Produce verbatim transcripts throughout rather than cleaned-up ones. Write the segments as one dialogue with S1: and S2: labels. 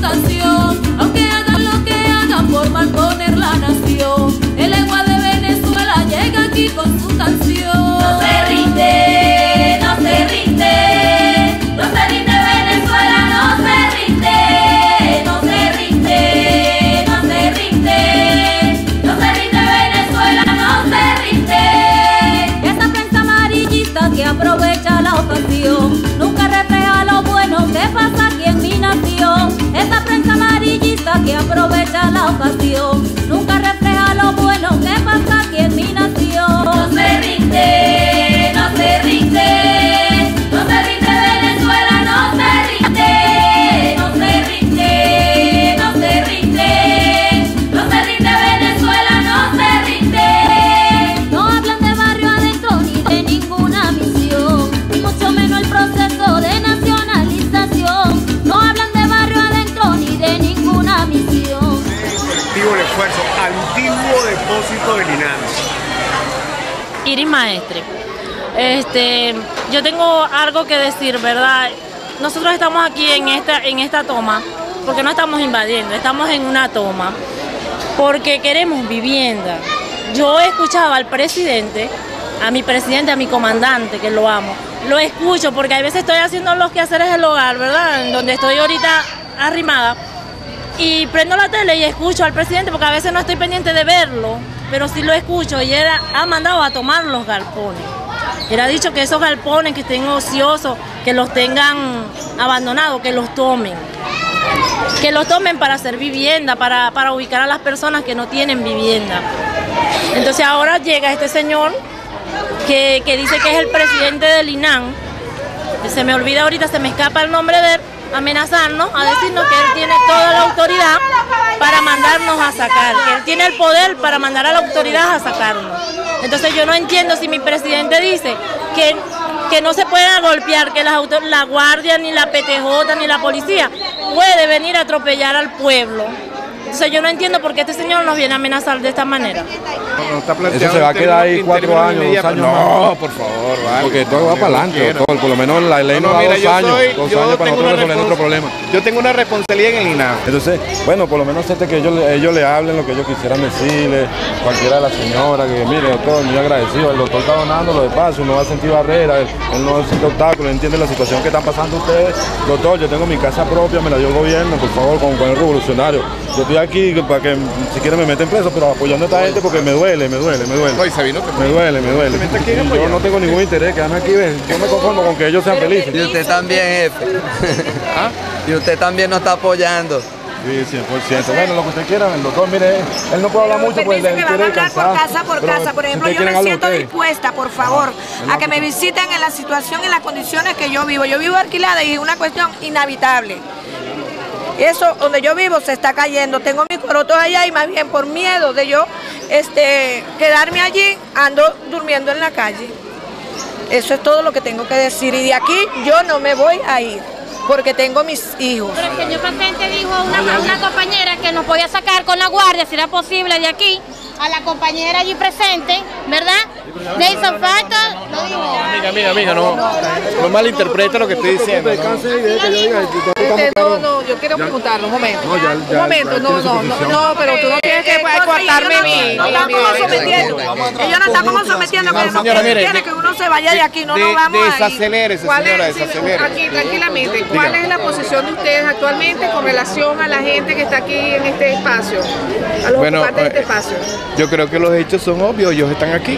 S1: canción, aunque hagan lo que hagan por malponer la nación. El legua de Venezuela llega aquí con su canción.
S2: No se rinde, no se rinde, no se rinde Venezuela, no se rinde, no se rinde, no se rinde, no se rinde Venezuela, no se rinde.
S1: Esa prensa amarillista que aprovecha la ocasión nunca refleja lo bueno que pasa aquí en mi nación. Esa prensa amarillista que aprovecha la ocasión nunca refleja lo bueno que pasa aquí en mi nación.
S2: No se rinde, no se rinde, no se rinde Venezuela, no se rinde, no se rinde, no se rinde, no se rinde Venezuela, no se rinde.
S1: No hablan de barrio adentro ni de ninguna misión, ni mucho menos el proceso de nacionalización. No hablan de barrio adentro ni de ninguna misión.
S3: Colectivo El Esfuerzo, antiguo depósito de Linares.
S4: Iris Maestre, este, yo tengo algo que decir, ¿verdad? Nosotros estamos aquí en esta, en esta toma porque no estamos invadiendo, estamos en una toma porque queremos vivienda. Yo escuchaba al presidente, a mi presidente, a mi comandante, que lo amo, lo escucho porque a veces estoy haciendo los quehaceres del hogar, ¿verdad? En donde estoy ahorita arrimada, y prendo la tele y escucho al presidente porque a veces no estoy pendiente de verlo, pero sí lo escucho, y él ha mandado a tomar los galpones. Él ha dicho que esos galpones que estén ociosos, que los tengan abandonados, que los tomen. Que los tomen para hacer vivienda, para, para ubicar a las personas que no tienen vivienda. Entonces ahora llega este señor que, que dice que es el presidente del INAN, se me olvida ahorita, se me escapa el nombre de él, amenazarnos, a decirnos que él tiene toda la autoridad para mandarnos a sacar, que él tiene el poder para mandar a la autoridad a sacarnos. Entonces yo no entiendo si mi presidente dice que, que no se pueden golpear, que las auto, la guardia, ni la P T J, ni la policía puede venir a atropellar al pueblo. Entonces yo no entiendo por qué este señor nos viene a amenazar de esta manera.
S5: No, no está
S6: Eso se va a quedar ahí cuatro años, dos años
S5: No,
S6: más.
S5: por favor, vale.
S6: Porque todo va para adelante, todo, por lo menos la ley nos
S5: No,
S6: da
S5: mira,
S6: dos
S5: yo
S6: años,
S5: soy-
S6: dos
S5: yo
S6: años para
S5: tengo
S6: nosotros
S5: una
S6: resolver nuestro
S5: respons-
S6: problema.
S5: Yo tengo una responsabilidad en el INAH.
S6: Entonces, bueno, por lo menos este que ellos, ellos le hablen lo que ellos quisieran decirle, cualquiera de las señoras, que mire, doctor, muy agradecido, el doctor está donando lo de paso, no va a sentir barrera, él, él no siente obstáculos, entiende la situación que están pasando ustedes. Doctor, yo tengo mi casa propia, me la dio el gobierno, por favor, con, con el revolucionario. Yo estoy aquí para que si quieren me meten preso, pero apoyando a esta gente porque me duele, me duele, me duele.
S5: No, y Sabino que
S6: Me duele, me duele. Yo no tengo ningún interés, quedarme aquí, ven. Yo me conformo con que ellos sean felices.
S7: Y usted también, jefe.
S5: ¿Ah?
S7: Y usted también nos está apoyando.
S6: Sí, cien por ciento. Bueno, lo que usted quiera, el doctor, mire, él no puede hablar mucho, pues
S8: Permiso
S6: él
S8: que van a
S6: quiere
S8: hablar por
S6: descansar.
S8: casa por
S6: Pero
S8: casa. Por
S6: si
S8: ejemplo,
S6: ustedes
S8: yo me
S6: quieren algo,
S8: siento
S6: ustedes.
S8: dispuesta, por favor, a que me visiten en la situación, en las condiciones que yo vivo. Yo vivo alquilada y es una cuestión inhabitable. Eso, donde yo vivo, se está cayendo. Tengo mis corotos allá y más bien por miedo de yo este, quedarme allí, ando durmiendo en la calle. Eso es todo lo que tengo que decir. Y de aquí yo no me voy a ir, porque tengo mis hijos.
S9: Pero el señor presidente dijo a una, a una compañera que nos podía sacar con la guardia, si era posible, de aquí, a la compañera allí presente, ¿verdad? Le hizo falta.
S5: No, no, amiga, amiga, amiga, no, no malinterpreta lo que estoy diciendo. ¿no?
S8: Este, no, no, yo quiero preguntarle un momento.
S6: No, ya- ya-
S8: un momento,
S6: ya
S8: no,
S6: tiene su
S8: no, no,
S6: posición.
S8: no, pero tú no tienes que cortarme a mí. No están como sometiendo. Ellos no están como sometiendo, que no
S5: señora, mire,
S8: quieren que uno se vaya de aquí, no
S5: de-
S8: nos vamos a ir.
S5: Desacelérese,
S8: ¿Cuál
S5: señora,
S8: es- sí,
S5: desacelérese.
S8: Aquí, tranquilamente, ¿cuál es la posición de ustedes actualmente con relación a la gente que está aquí en este espacio? A los
S5: Bueno,
S8: ocupantes de este
S5: eh,
S8: espacio.
S5: Yo creo que los hechos son obvios, ellos están aquí.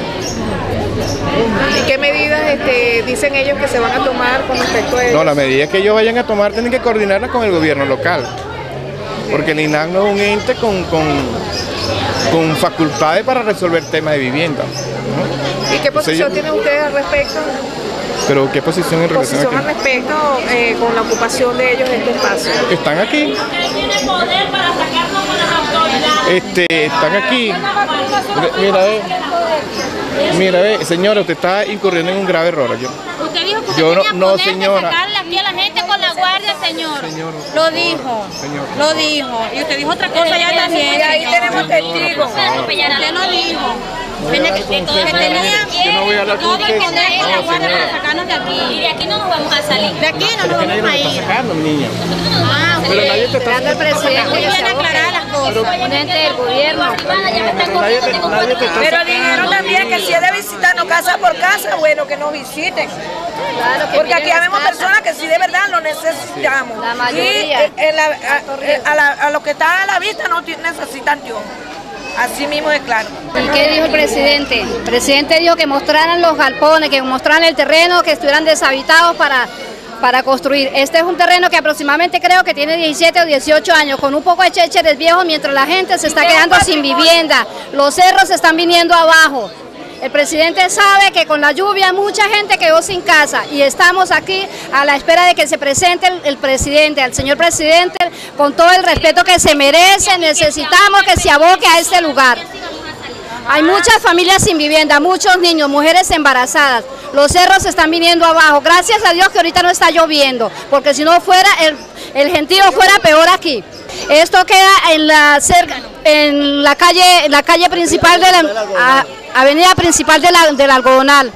S8: ¿Y qué medidas este, dicen ellos que se van a tomar con respecto a ellos?
S5: No, las medidas que ellos vayan a tomar tienen que coordinarlas con el gobierno local. Porque el INAH no es un ente con, con, con facultades para resolver temas de vivienda. ¿no?
S8: ¿Y qué posición
S5: ellos-
S8: tienen ustedes al respecto?
S5: Pero ¿qué posición en relación
S8: Posición al
S5: a
S8: respecto eh, con la ocupación de ellos en este espacio.
S5: qué? Están aquí,
S9: Porque él tiene poder para sacarnos con las autoridades.
S5: este, están aquí. Mira, ve, mira, ve, señora, usted está incurriendo en un grave error. Yo,
S9: Usted dijo que usted
S5: Yo no-
S9: tenía
S5: no,
S9: poder
S5: señora.
S9: de sacarle aquí a la gente con la guardia, señor.
S5: Señor.
S9: Lo dijo,
S5: Señor.
S9: lo dijo. Y usted dijo otra cosa ya también.
S8: Y ahí
S9: señor.
S8: tenemos testigos.
S9: Usted lo dijo. Tiene que tenían
S5: Yo no voy a hablar con
S9: todo el
S5: usted.
S9: poder y la
S5: No,
S9: guardia
S5: señora.
S9: para sacarnos de aquí.
S2: Y de aquí no nos vamos a salir.
S9: De aquí no nos
S5: Que nadie
S9: vamos
S5: nos
S9: a
S5: está
S9: ir.
S5: sacando, mi niña.
S9: Ah,
S5: Pero nadie te está
S10: Esperando al presidente
S9: muy
S10: que
S9: bien
S10: se aboque.
S9: aclaradas las cosas.
S10: Gente del gobierno.
S5: Pero nadie te, nadie te está
S8: Pero
S5: sacando.
S8: dijeron también que si es de visitarnos casa por casa, bueno, que nos visiten.
S10: Claro, que
S8: Porque aquí
S10: miren
S8: habemos
S10: las casas.
S8: personas que sí de verdad lo necesitamos.
S10: La mayoría.
S8: Y en la- a, a la- a los que están a la vista no ti- necesitan Dios. Así mismo es claro.
S10: ¿Y qué dijo el presidente? El presidente dijo que mostraran los galpones, que mostraran el terreno, que estuvieran deshabitados para, para construir. Este es un terreno que aproximadamente creo que tiene diecisiete o dieciocho años, con un poco de chécheres viejos, mientras la gente se está quedando sin vivienda. Los cerros se están viniendo abajo. El presidente sabe que con la lluvia mucha gente quedó sin casa y estamos aquí a la espera de que se presente el, el presidente, al señor presidente, con todo el respeto que se merece. Necesitamos que se aboque a este lugar. Hay muchas familias sin vivienda, muchos niños, mujeres embarazadas. Los cerros se están viniendo abajo. Gracias a Dios que ahorita no está lloviendo, porque si no fuera, el, el gentío fuera peor aquí. Esto queda en la cerca, en la calle, la calle principal de la a, avenida principal de la, del Algodonal.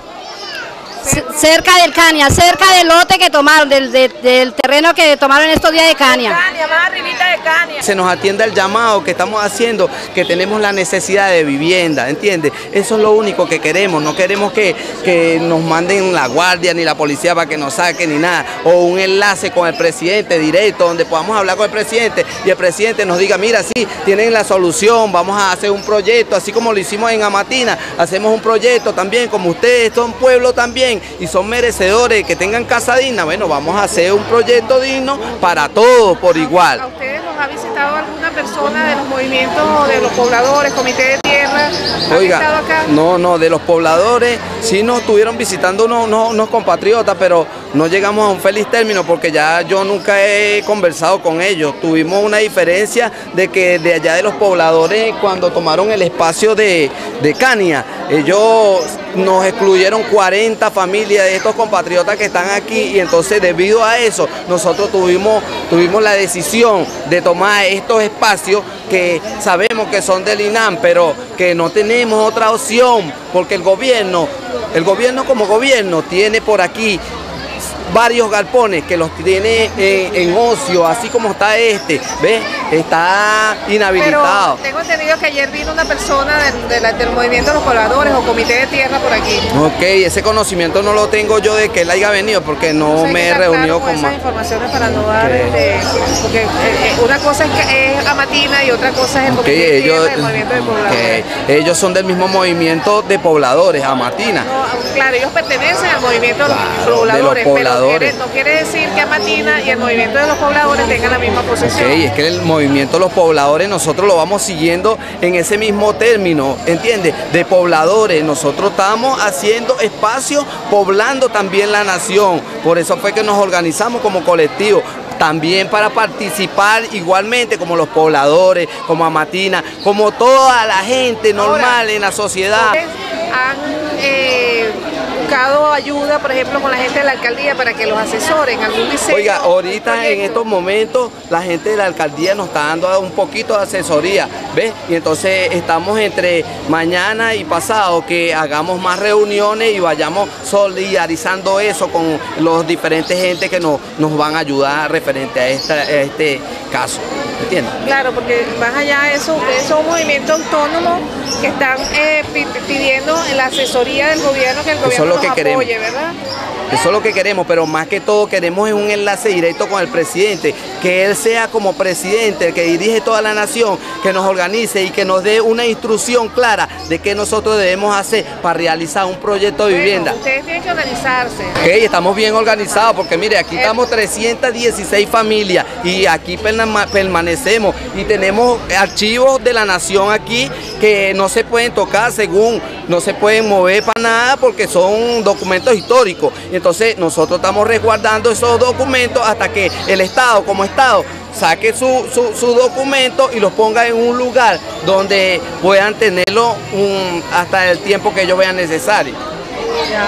S10: C- cerca del Caña, cerca del lote que tomaron, del, de- del terreno que tomaron estos días de Caña.
S8: Caña, más arribita de Caña.
S7: Se nos atiende el llamado que estamos haciendo, que tenemos la necesidad de vivienda, ¿entiendes? Eso es lo único que queremos, no queremos que, que nos manden la guardia ni la policía para que nos saquen ni nada, o un enlace con el presidente directo, donde podamos hablar con el presidente y el presidente nos diga, mira, sí, tienen la solución, vamos a hacer un proyecto, así como lo hicimos en Amatina, hacemos un proyecto también, como ustedes son pueblo también, y son merecedores que tengan casa digna, bueno, vamos a hacer un proyecto digno para todos por igual.
S11: ¿A ustedes los ha visitado alguna persona de los movimientos de los pobladores, comité de tierra? ¿Han estado
S7: Oiga,
S11: acá?
S7: no, no, de los pobladores sí nos estuvieron visitando unos, unos, unos compatriotas, pero no llegamos a un feliz término porque ya yo nunca he conversado con ellos. Tuvimos una diferencia de que de allá de los pobladores, cuando tomaron el espacio de, de Caña, ellos nos excluyeron cuarenta familias de estos compatriotas que están aquí y entonces debido a eso nosotros tuvimos, tuvimos la decisión de tomar estos espacios que sabemos que son del INAM, pero que no tenemos otra opción porque el gobierno, el gobierno como gobierno tiene por aquí varios galpones que los tiene en, en ocio, así como está este, ¿ves? Está inhabilitado.
S11: Pero tengo entendido que ayer vino una persona del, de la- del movimiento de los pobladores o comité de tierra por aquí.
S7: Ok, ese conocimiento no lo tengo yo de que él haya venido porque no
S11: Entonces hay
S7: me
S11: que
S7: he
S11: estar
S7: reunido
S11: claro
S7: con
S11: esas
S7: más.
S11: informaciones para no dar,
S7: Ok.
S11: este, porque eh, eh, una cosa es, que es Amatina y otra cosa es el
S7: Ok,
S11: comité de
S7: ellos,
S11: tierra del movimiento de pobladores.
S7: ok, ellos son del mismo movimiento de pobladores, Amatina.
S11: No, claro, ellos pertenecen al movimiento de los
S7: Claro, de los
S11: pobladores,
S7: pobladores.
S11: pero quiere- no quiere decir que Amatina y el movimiento de los pobladores tengan la misma
S7: Ok,
S11: posición.
S7: es que el movimiento de los pobladores nosotros lo vamos siguiendo en ese mismo término, ¿entiendes? De pobladores, nosotros estamos haciendo espacio, poblando también la nación, por eso fue que nos organizamos como colectivo. También para participar igualmente como los pobladores, como Amatina, como toda la gente normal
S11: Ahora,
S7: en la sociedad.
S11: ¿Ustedes han eh, buscado ayuda, por ejemplo, con la gente de la alcaldía para que los asesoren, algún diseño?
S7: Oiga, ahorita en
S11: proyecto?
S7: estos momentos la gente de la alcaldía nos está dando un poquito de asesoría, ¿ves? Y entonces estamos entre mañana y pasado que hagamos más reuniones y vayamos solidarizando eso con los diferentes gente que nos, nos van a ayudar referente a, esta, a este caso, ¿entiendes?
S11: Claro, porque más allá de eso, ustedes son un movimiento autónomo que están eh, pi- pidiendo la asesoría del gobierno, que el
S7: Eso es
S11: gobierno
S7: lo que
S11: los
S7: queremos.
S11: apoye, ¿verdad?
S7: Eso es lo que queremos, pero más que todo queremos es un enlace directo con el presidente, que él sea como presidente, el que dirige toda la nación, que nos organice y que nos dé una instrucción clara de qué nosotros debemos hacer para realizar un proyecto de
S11: Bueno,
S7: vivienda.
S11: ustedes tienen que organizarse.
S7: Ok, estamos bien organizados porque mire, aquí estamos trescientas dieciséis familias y aquí perna- permanecemos y tenemos archivos de la nación aquí que no se pueden tocar según, no se pueden mover para nada porque son documentos históricos. Entonces nosotros estamos resguardando esos documentos hasta que el Estado como Estado saque su, su, su documento y los ponga en un lugar donde puedan tenerlo un- hasta el tiempo que ellos vean necesario.
S11: Ya.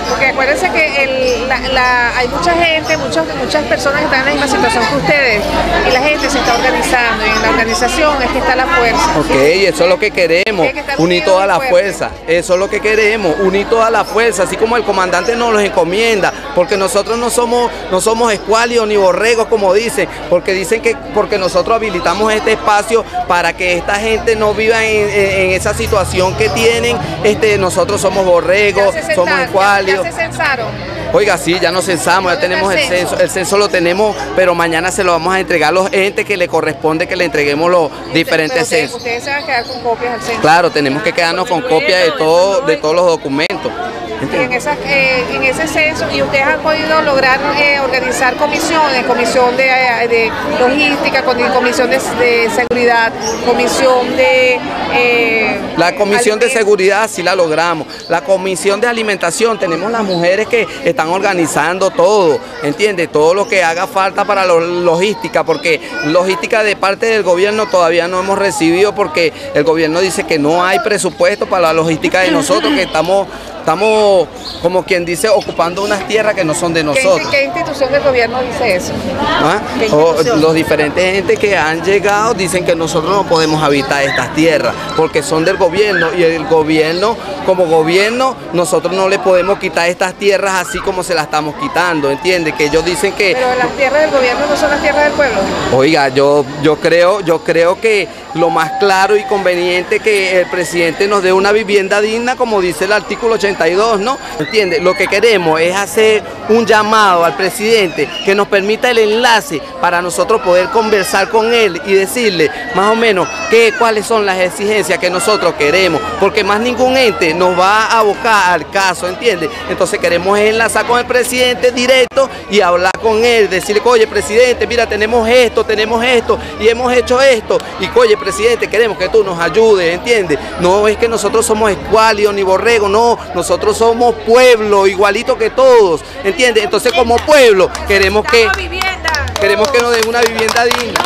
S11: porque acuérdense que el, la, la, hay mucha gente, muchos, muchas personas que están en la misma situación que ustedes y la gente se está organizando y en la organización es que está la fuerza.
S7: Ok, eso es lo que queremos, unir toda la fuerza, eso es lo que queremos, unir toda la fuerza, así como el comandante nos los encomienda, porque nosotros no somos, no somos escuálidos ni borregos como dicen, porque dicen que porque nosotros habilitamos este espacio para que esta gente no viva en, en, en esa situación que tienen, este, nosotros somos borregos, somos escuálidos.
S11: ¿Ya se censaron?
S7: Oiga, sí, ya nos censamos, ya tenemos el censo, el censo lo tenemos, pero mañana se lo vamos a entregar a los entes que le corresponde que le entreguemos los diferentes
S11: ustedes,
S7: censos.
S11: Ustedes se van a quedar con copias del censo.
S7: Claro, tenemos que quedarnos con copias de, todo, de todos los documentos.
S11: Y en, esa, eh, en ese censo, y ustedes han podido lograr eh, organizar comisiones, comisión de, de logística, comisión de, de seguridad, comisión de... Eh,
S7: la comisión de seguridad sí la logramos, la comisión de alimentación, tenemos las mujeres que están organizando todo, ¿entiendes? Todo lo que haga falta para la logística, porque logística de parte del gobierno todavía no hemos recibido porque el gobierno dice que no hay presupuesto para la logística de nosotros, que estamos... Estamos, como quien dice, ocupando unas tierras que no son de nosotros.
S11: ¿Qué, qué institución del gobierno dice eso?
S7: ¿Ah? O, los diferentes entes que han llegado dicen que nosotros no podemos habitar estas tierras porque son del gobierno y el gobierno, como gobierno, nosotros no le podemos quitar estas tierras así como se las estamos quitando, ¿entiendes? Que ellos dicen que...
S11: Pero las tierras del gobierno no son las tierras del pueblo.
S7: Oiga, yo, yo, creo, yo creo que lo más claro y conveniente que el presidente nos dé una vivienda digna, como dice el artículo ochenta y dos, ¿no? ¿Entiendes? Lo que queremos es hacer un llamado al presidente que nos permita el enlace para nosotros poder conversar con él y decirle más o menos qué, cuáles son las exigencias que nosotros queremos, porque más ningún ente nos va a abocar al caso, ¿entiendes? Entonces queremos enlazar con el presidente directo y hablar con él, decirle, oye, presidente, mira, tenemos esto, tenemos esto y hemos hecho esto, y oye, presidente, queremos que tú nos ayudes, ¿entiendes? No es que nosotros somos escuálidos ni borregos, no, nosotros somos pueblo, igualito que todos, ¿entiendes? Entonces como pueblo queremos que, queremos que nos den una vivienda digna.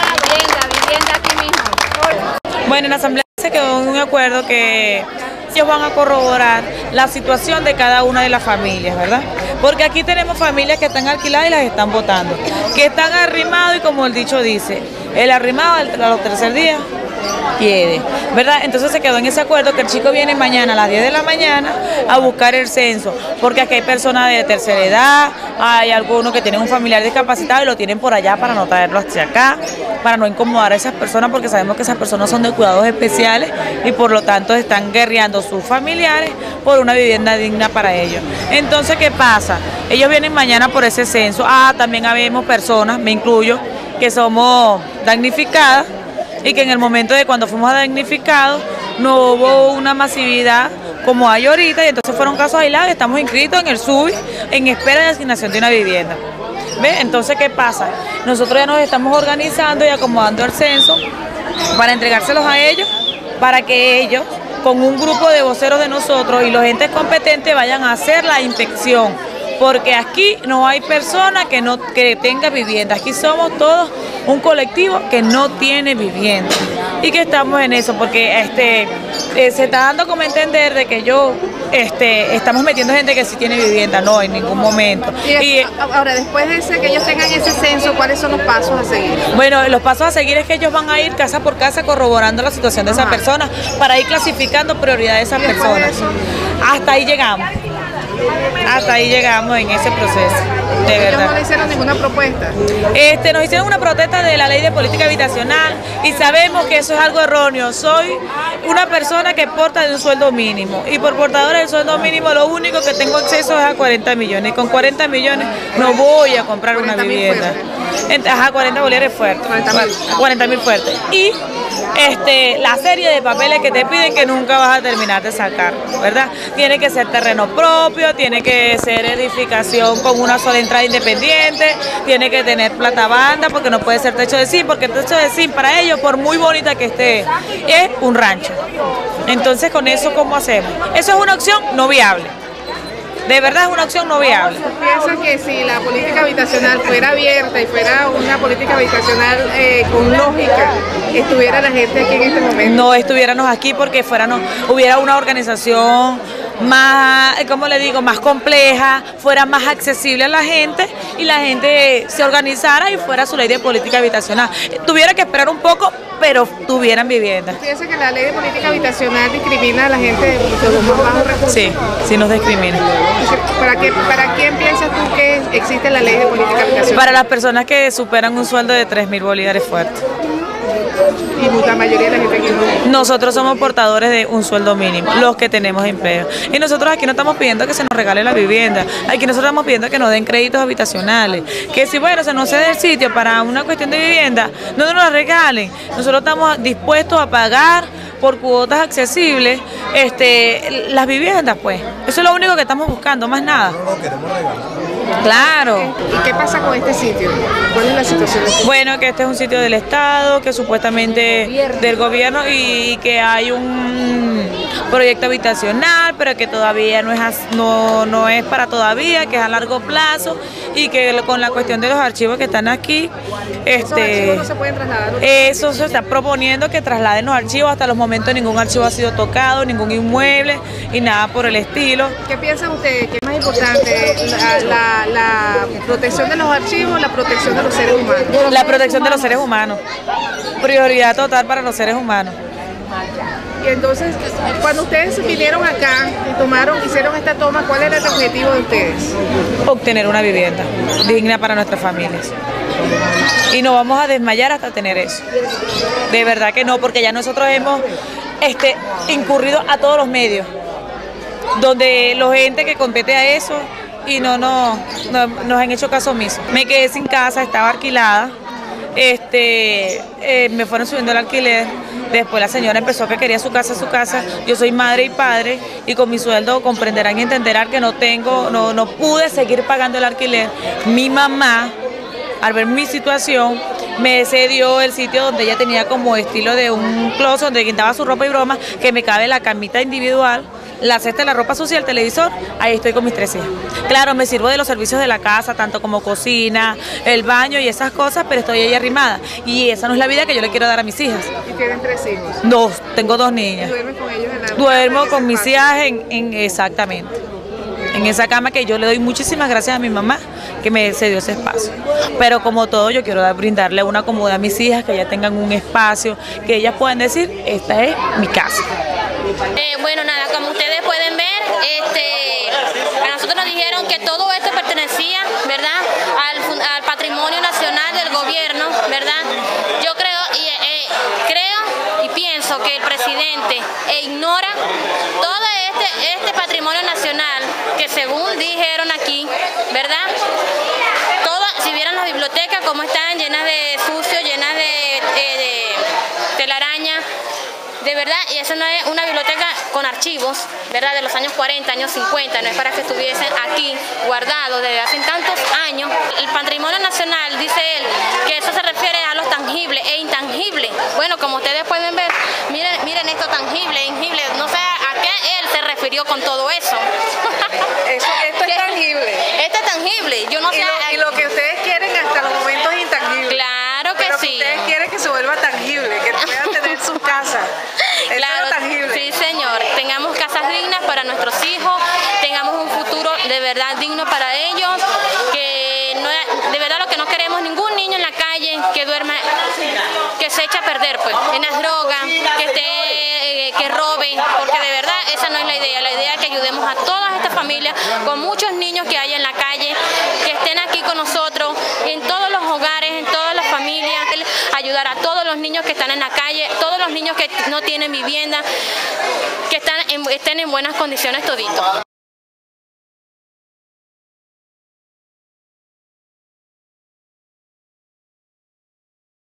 S12: Bueno, en la asamblea se quedó en un acuerdo que ellos van a corroborar la situación de cada una de las familias, ¿verdad? Porque aquí tenemos familias que están alquiladas y las están votando, que están arrimados y como el dicho dice, el arrimado a los tercer días quiere, ¿verdad? Entonces se quedó en ese acuerdo que el chico viene mañana a las diez de la mañana a buscar el censo, porque aquí hay personas de tercera edad, hay algunos que tienen un familiar discapacitado y lo tienen por allá para no traerlo hacia acá, para no incomodar a esas personas, porque sabemos que esas personas son de cuidados especiales y por lo tanto están guerreando sus familiares por una vivienda digna para ellos. Entonces, ¿qué pasa? Ellos vienen mañana por ese censo. Ah, también habemos personas, me incluyo, que somos damnificadas y que en el momento de cuando fuimos damnificados no hubo una masividad como hay ahorita y entonces fueron casos aislados. Estamos inscritos en el S U B I en espera de asignación de una vivienda. ¿Ve? Entonces, ¿qué pasa? Nosotros ya nos estamos organizando y acomodando el censo para entregárselos a ellos, para que ellos, con un grupo de voceros de nosotros y los entes competentes, vayan a hacer la inspección. Porque aquí no hay persona que no que tenga vivienda, aquí somos todos un colectivo que no tiene vivienda y que estamos en eso, porque este eh, se está dando como entender de que yo este estamos metiendo gente que sí tiene vivienda, no, en ningún momento.
S11: Y, y ahora, después de ese, que ellos tengan ese censo, ¿cuáles son los pasos a seguir?
S12: Bueno, los pasos a seguir es que ellos van a ir casa por casa corroborando la situación de esas personas para ir clasificando prioridades de esas personas. Hasta ahí llegamos. Hasta ahí llegamos en ese proceso, de verdad.
S11: ¿Ellos no le hicieron ninguna propuesta?
S12: Este, nos hicieron una protesta de la ley de política habitacional y sabemos que eso es algo erróneo. Soy una persona que porta de un sueldo mínimo y por portadora del sueldo mínimo lo único que tengo acceso es a cuarenta millones y con cuarenta millones no voy a comprar una vivienda. Ajá, cuarenta bolívares fuertes, cuarenta mil fuertes. Y este, la serie de papeles que te piden que nunca vas a terminar de sacar, ¿verdad? Tiene que ser terreno propio, tiene que ser edificación con una sola entrada independiente, tiene que tener plata banda, porque no puede ser techo de zinc, porque el techo de zinc para ellos, por muy bonita que esté, es un rancho. Entonces, con eso, ¿cómo hacemos? Eso es una opción no viable. De verdad es una opción no viable.
S11: ¿Piensan que si la política habitacional fuera abierta y fuera una política habitacional eh, con lógica, estuviera la gente aquí en este momento?
S12: No estuviéramos aquí porque fuera, no, hubiera una organización más, como le digo, más compleja, fuera más accesible a la gente y la gente se organizara y fuera su ley de política habitacional. Tuviera que esperar un poco, pero tuvieran vivienda.
S11: ¿Piensa que la ley de política habitacional discrimina a la gente de los más bajos recursos?
S12: Sí, sí nos discrimina.
S11: ¿Para, qué, ¿Para quién piensas tú que existe la ley de política habitacional?
S12: Para las personas que superan un sueldo de tres mil bolívares fuertes.
S11: Y la mayoría de la gente que no.
S12: Nosotros somos portadores de un sueldo mínimo, los que tenemos empleo. Y nosotros aquí no estamos pidiendo que se nos regale la vivienda, aquí nosotros estamos pidiendo que nos den créditos habitacionales, que si bueno, se nos cede el sitio para una cuestión de vivienda, no nos la regalen. Nosotros estamos dispuestos a pagar por cuotas accesibles este, las viviendas, pues. Eso es lo único que estamos buscando, más nada. Claro.
S11: ¿Y qué pasa con este sitio? ¿Cuál es la situación?
S12: Bueno, que este es un sitio del Estado, que supuestamente del gobierno y que hay un proyecto habitacional, pero que todavía no es, no, no es para todavía, que es a largo plazo y que con la cuestión de los archivos que están aquí, este,
S11: ¿Esos archivos no se pueden trasladar?
S12: Eso se está proponiendo que trasladen los archivos. Hasta los momentos ningún archivo ha sido tocado, ningún inmueble y nada por el estilo.
S11: ¿Qué piensan ustedes? ¿Qué es más importante? La, la, la protección de los archivos o la protección de los seres humanos?
S12: La protección de los seres humanos. Prioridad total para los seres humanos.
S11: Y entonces, cuando ustedes vinieron acá y tomaron, hicieron esta toma, ¿cuál era el objetivo de ustedes?
S12: Obtener una vivienda digna para nuestras familias. Y no vamos a desmayar hasta tener eso. De verdad que no, porque ya nosotros hemos este, incurrido a todos los medios, donde los entes que compete a eso y no, no, no nos han hecho caso omiso. Me quedé sin casa, estaba alquilada, este, eh, me fueron subiendo el alquiler. Después la señora empezó que quería su casa, su casa. Yo soy madre y padre y con mi sueldo comprenderán y entenderán que no tengo, no, no pude seguir pagando el alquiler. Mi mamá, al ver mi situación, me cedió el sitio donde ella tenía como estilo de un closet donde guindaba su ropa y broma, que me cabe la camita individual, la cesta de la ropa sucia, el televisor, ahí estoy con mis tres hijas. Claro, me sirvo de los servicios de la casa, tanto como cocina, el baño y esas cosas, pero estoy ahí arrimada. Y esa no es la vida que yo le quiero dar a mis hijas.
S11: ¿Y tienen tres hijos?
S12: Dos, tengo dos niñas.
S11: ¿Duermes con ellos en la
S12: Duermo con mis hijas en, en, exactamente, en esa cama que yo le doy muchísimas gracias a mi mamá que me cedió ese espacio. Pero como todo, yo quiero dar, brindarle una comodidad a mis hijas, que ellas tengan un espacio, que ellas puedan decir, esta es mi casa.
S9: Eh, bueno, nada, como ustedes pueden ver, este, a nosotros nos dijeron que todo esto pertenecía, ¿verdad?, al, al patrimonio nacional del gobierno, ¿verdad? Yo creo y eh, creo y pienso que el presidente ignora todo este, este patrimonio nacional que según dijeron aquí, ¿verdad? Todo, si vieran las bibliotecas como están llenas de sucio, llenas de, de, de telaraña. De verdad, y eso no es una biblioteca con archivos, ¿verdad?, de los años cuarenta, años cincuenta, no es para que estuviesen aquí guardados desde hace tantos años. El patrimonio nacional, dice él, que eso se refiere a los tangibles e intangibles. Bueno, como ustedes pueden ver, miren, miren esto tangible e intangible, no sé a qué él se refirió con todo eso.
S11: Eso esto es tangible.
S9: Esto es tangible, yo no sé.
S11: Y lo, y lo que ustedes quieren hasta los momentos es intangible.
S9: Claro que
S11: Pero
S9: sí.
S11: Que ustedes quieren que se vuelva tangible, que puedan tener su casa. Eso
S9: claro,
S11: es lo tangible.
S9: Sí, señor. Tengamos casas dignas para nuestros hijos, tengamos un futuro de verdad digno para ellos, que no, de verdad lo que no queremos ningún niño en la calle que duerma, que se eche a perder, pues, en las drogas, que esté, eh, que roben, porque de verdad esa no es la idea. La idea es que ayudemos a todas estas familias con muchos niños que hay en la calle, que estén aquí con nosotros, en todos los hogares, en todas las familias, ayudar a todos los niños que están en la calle, todos los niños que no tienen vivienda, que están en, estén en buenas condiciones toditos.